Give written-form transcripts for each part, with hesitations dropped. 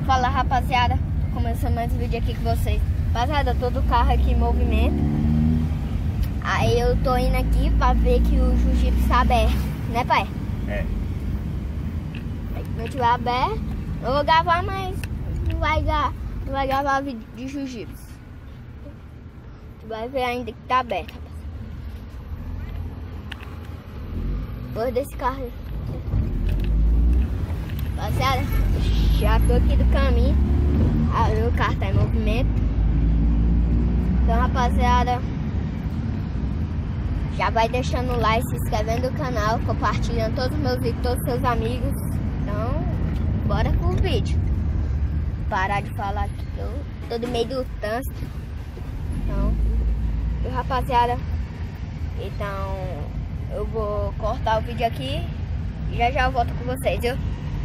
Fala, rapaziada, tô começando mais um vídeo aqui com vocês. Rapaziada, todo carro aqui em movimento. Aí eu tô indo aqui pra ver que o jiu-jitsu tá aberto, né, pai? É. Quando tiver aberto, eu vou gravar, mas não vai gravar vídeo de jiu-jitsu. Tu vai ver ainda que tá aberto, rapaziada. Depois desse carro aí. Rapaziada, já tô aqui do caminho. O carro tá em movimento. Então, rapaziada, já vai deixando o like, se inscrevendo no canal, compartilhando todos os meus vídeos, todos os seus amigos. Então, bora pro vídeo. Parar de falar que eu tô no meio do trânsito. Então, rapaziada, então eu vou cortar o vídeo aqui e já eu volto com vocês, viu?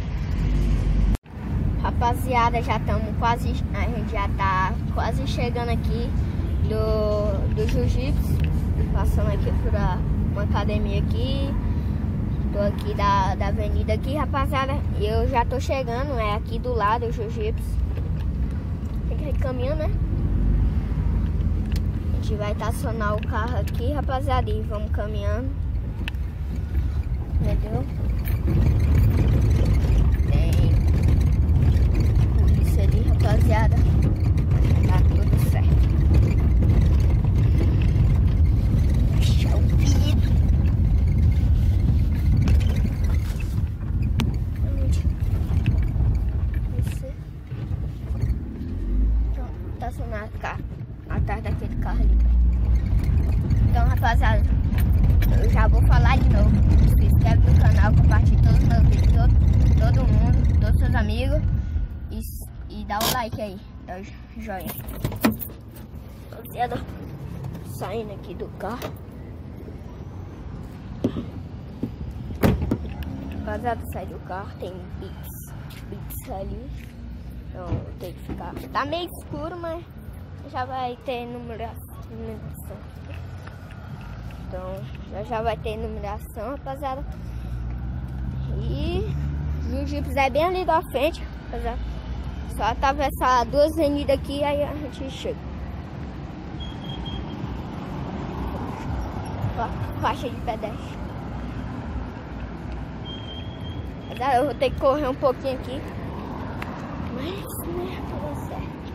Rapaziada, já estamos quase, a gente já tá quase chegando aqui do jiu-jitsu, passando aqui por uma academia aqui. Tô aqui da avenida aqui, rapaziada, e eu já tô chegando, é aqui do lado o jiu-jitsu. Tem que ir caminhando, né? A gente vai estacionar o carro aqui, rapaziada, e vamos caminhando. Entendeu? Ali, rapaziada, tá tudo certo. Deixa o vidro. Então, tá sonando o carro atrás daquele carro ali. Então, rapaziada, eu já vou falar de novo. Se inscreve no canal, compartilha todos os meus vídeos, todo mundo, todos os seus amigos. E dá o like aí, dá o joinha. Rapaziada, saindo aqui do carro. Rapaziada, sai do carro, tem bits ali. Então tem que ficar. Tá meio escuro, mas já vai ter numeração. Então já vai ter numeração, rapaziada. E o jiu-jitsu é bem ali da frente, rapaziada. Só atravessar duas avenidas aqui, aí a gente chega. Faixa de pedestre. Eu vou ter que correr um pouquinho aqui. Mas, né, tudo certo.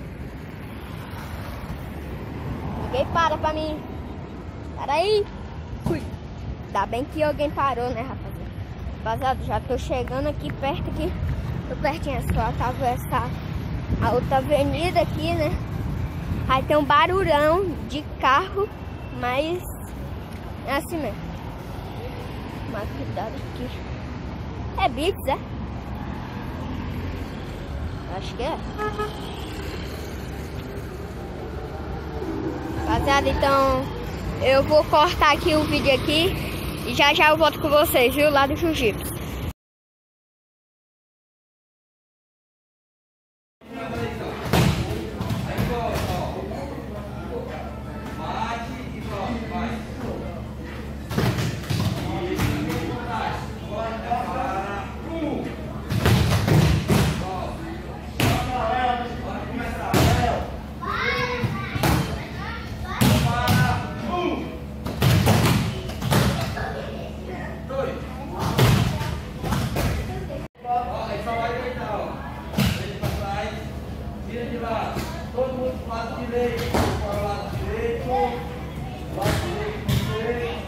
Ninguém para pra mim. Para aí. Fui. Ainda bem que alguém parou, né, rapaziada? Rapaziada, já tô chegando aqui perto aqui. Tô pertinho, é só atravessar a outra avenida aqui, né? Aí tem um barulhão de carro, mas é assim mesmo. Mas cuidado aqui. É Bits, é? Acho que é. Rapaziada, então eu vou cortar aqui o vídeo aqui e já eu volto com vocês, viu? Lá do jiu-jitsu. Todo mundo para o lado direito, para o lado direito, lado direito,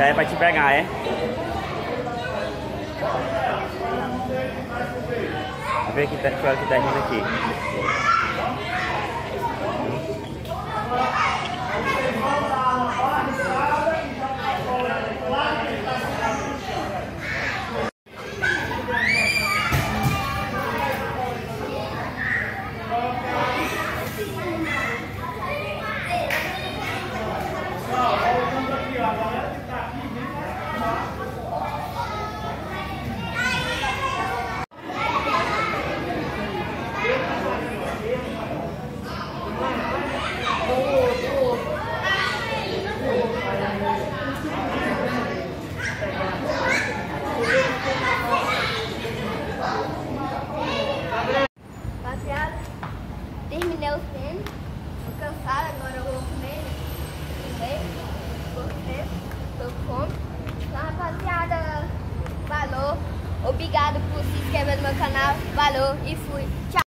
é pra te pegar, é? Vamos ver que hora que termina aqui. Rapaziada, terminei os tênis, tô cansada, agora eu vou comer, tô com fome. Então, rapaziada, falou, obrigado por se inscrever no meu canal, valeu e fui, tchau.